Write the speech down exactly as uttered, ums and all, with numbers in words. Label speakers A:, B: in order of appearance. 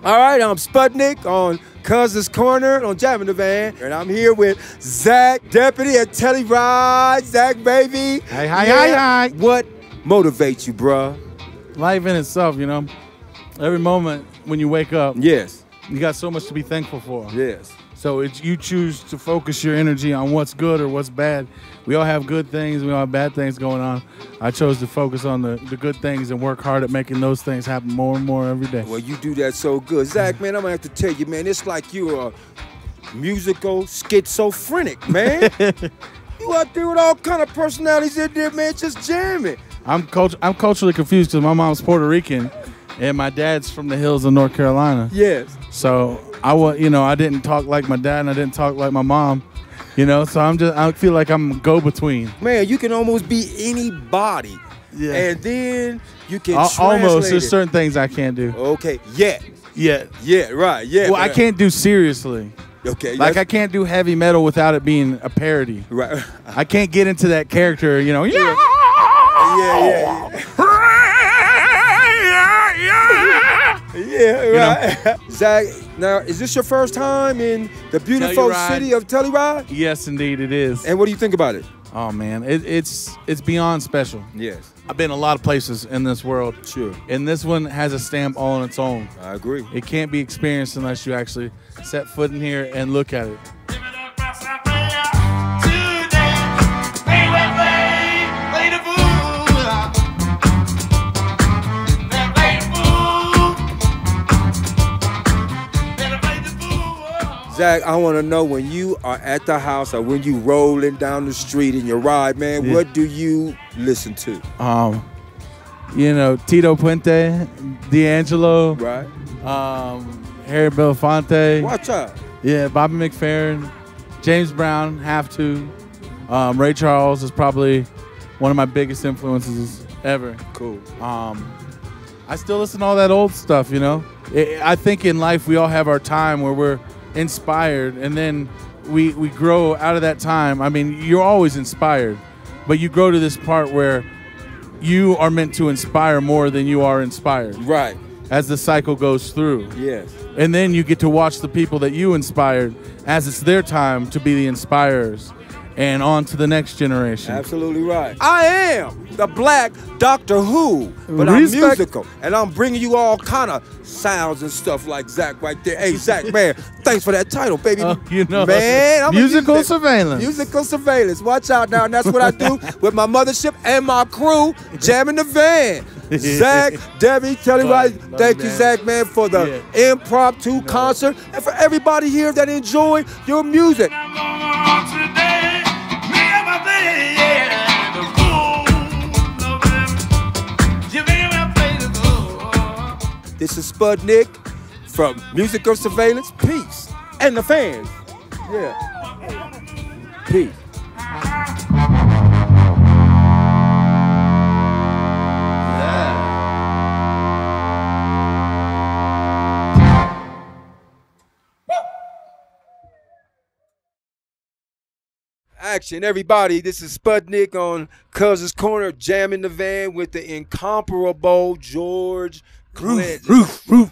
A: All right, I'm Sputnik on Cousin's Corner on Jamming the Van, and I'm here with Zach, deputy at Telluride. Zach, baby.
B: Hi, hi, yeah. hi, hi.
A: What motivates you, bruh?
B: Life in itself, you know. Every moment when you wake up,
A: yes,
B: you got so much to be thankful for.
A: Yes.
B: So it's, you choose to focus your energy on what's good or what's bad. We all have good things, we all have bad things going on. I chose to focus on the, the good things and work hard at making those things happen more and more every day.
A: Well, you do that so good. Zach, man, I'm gonna have to tell you, man, it's like you're a musical schizophrenic, man. You out there with all kind of personalities in there, man, just jamming.
B: I'm, cult I'm culturally confused because my mom's Puerto Rican and my dad's from the hills of North Carolina.
A: Yes.
B: So I was, you know, I didn't talk like my dad and I didn't talk like my mom, you know. So I'm just, I feel like I'm go-between.
A: Man, you can almost be anybody.
B: Yeah.
A: And then you can
B: Al
A: translate
B: almost. There's
A: it.
B: certain things I can't do.
A: Okay. Yeah.
B: Yeah.
A: Yeah. Right. Yeah.
B: Well,
A: man.
B: I can't do seriously.
A: Okay.
B: Like I can't do heavy metal without it being a parody.
A: Right.
B: I can't get into that character, you know. Yeah.
A: Yeah. Yeah. Yeah. Yeah, right. You know? Zach, now, is this your first time in the beautiful
B: Telluride.
A: city of Telluride?
B: Yes, indeed, it is.
A: And what do you think about it?
B: Oh, man, it, it's it's beyond special.
A: Yes.
B: I've been a lot of places in this world.
A: Sure.
B: And this one has a stamp all on its own.
A: I agree.
B: It can't be experienced unless you actually set foot in here and look at it.
A: Zach, I want to know, when you are at the house or when you rolling down the street in your ride, man,
B: yeah.
A: what do you listen to?
B: Um, you know, Tito Puente, D'Angelo,
A: right?
B: Um, Harry Belafonte.
A: Watch out.
B: Yeah, Bobby McFerrin, James Brown, have to. Um, Ray Charles is probably one of my biggest influences ever.
A: Cool.
B: Um, I still listen to all that old stuff, you know. It, I think in life we all have our time where we're inspired, and then we we grow out of that time. I mean, you're always inspired, but you grow to this part where you are meant to inspire more than you are inspired.
A: Right.
B: As the cycle goes through.
A: Yes.
B: And then you get to watch the people that you inspired as it's their time to be the inspirers. And on to the next generation.
A: Absolutely right. I am the Black Doctor Who, but Respect. I'm musical, and I'm bringing you all kind of sounds and stuff like Zach right there. Hey, Zach, man, thanks for that title, baby.
B: Uh, you know,
A: man, I'm
B: musical surveillance.
A: Musical surveillance. Watch out now, and that's what I do with my mothership and my crew, jamming the van. Zach, Debbie, Telluride,
B: Love, love
A: thank you,
B: that.
A: Zach, man, for the yeah. impromptu no. concert, and for everybody here that enjoy your music. This is Spudnik from Musical Surveillance. Peace. And the fans. Yeah. Peace. Action, everybody. This is Spudnik on Cousin's Corner, jamming the van with the incomparable George Clinton.
B: Roof, roof, roof.